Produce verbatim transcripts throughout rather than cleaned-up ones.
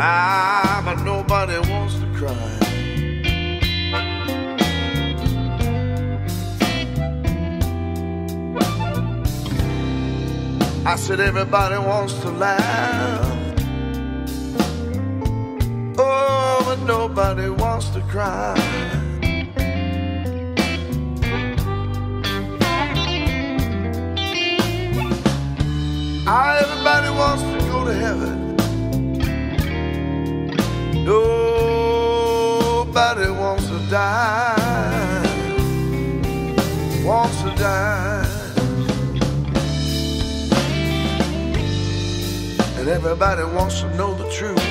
Ah, but nobody wants to cry. I said everybody wants to laugh. Oh, but nobody wants to cry. Ah, everybody wants to go to heaven. Nobody wants to die. Wants to die. And everybody wants to know the truth.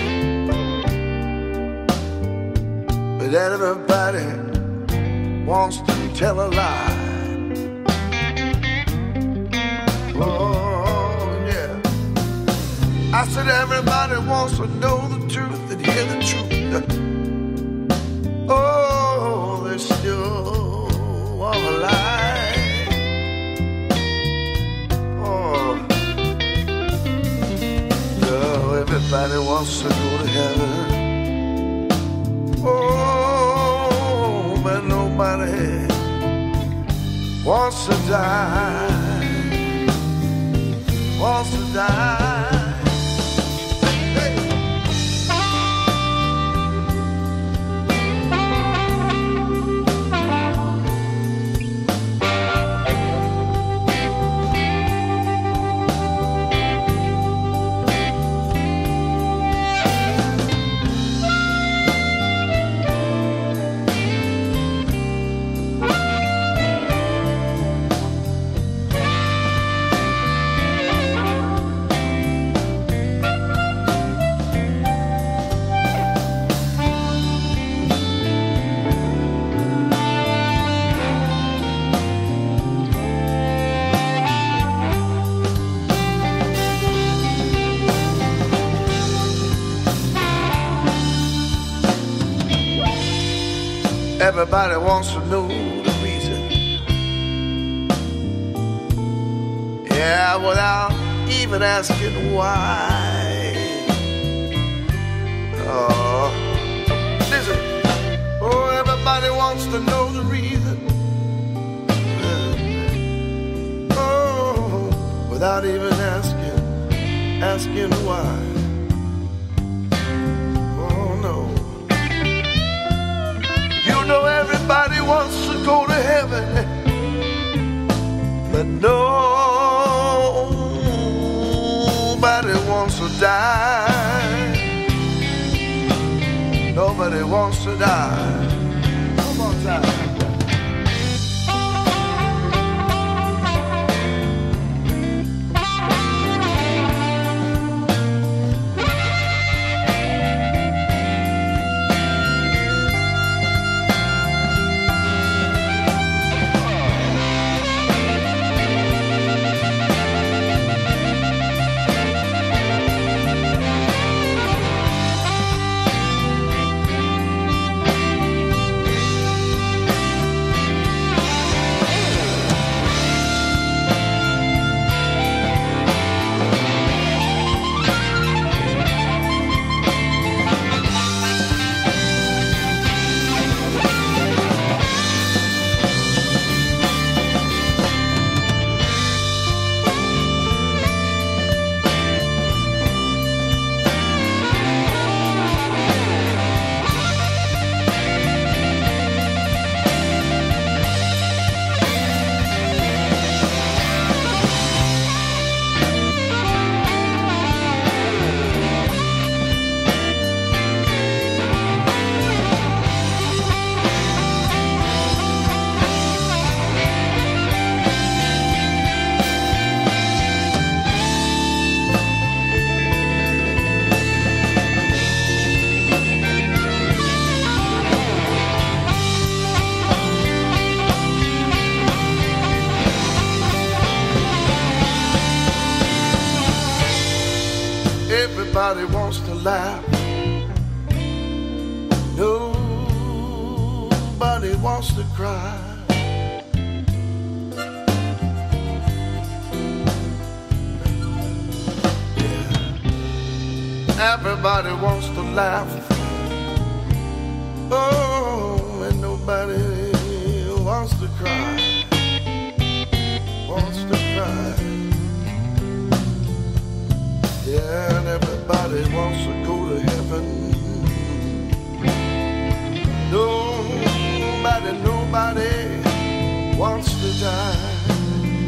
But everybody wants to tell a lie. Oh, yeah. I said everybody wants to know the truth and hear the truth. Oh, they still want to lie. Oh, no, everybody wants to go to heaven. Oh, but nobody wants to die. Wants to die. Everybody wants to know the reason. Yeah, without even asking why. Oh, listen. Oh, everybody wants to know the reason. Oh, without even asking, asking why. You know everybody wants to go to heaven, but nobody wants to die. Nobody wants to die. Come on, time. Everybody wants to laugh. Nobody wants to cry. Yeah. Everybody wants to laugh. Oh, and nobody wants to cry. Wants to cry. Yeah, and everybody wants to go to heaven. Nobody, nobody wants to die.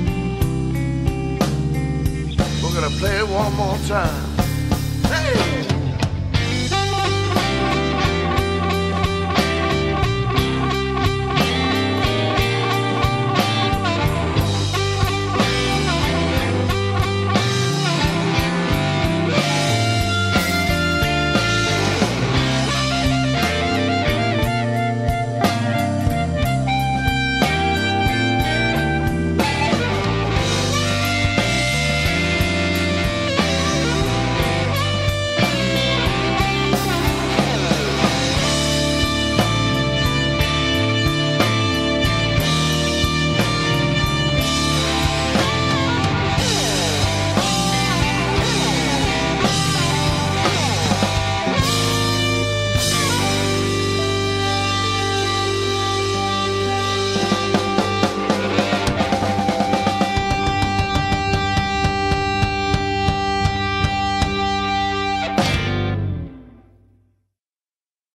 We're gonna play it one more time. Hey!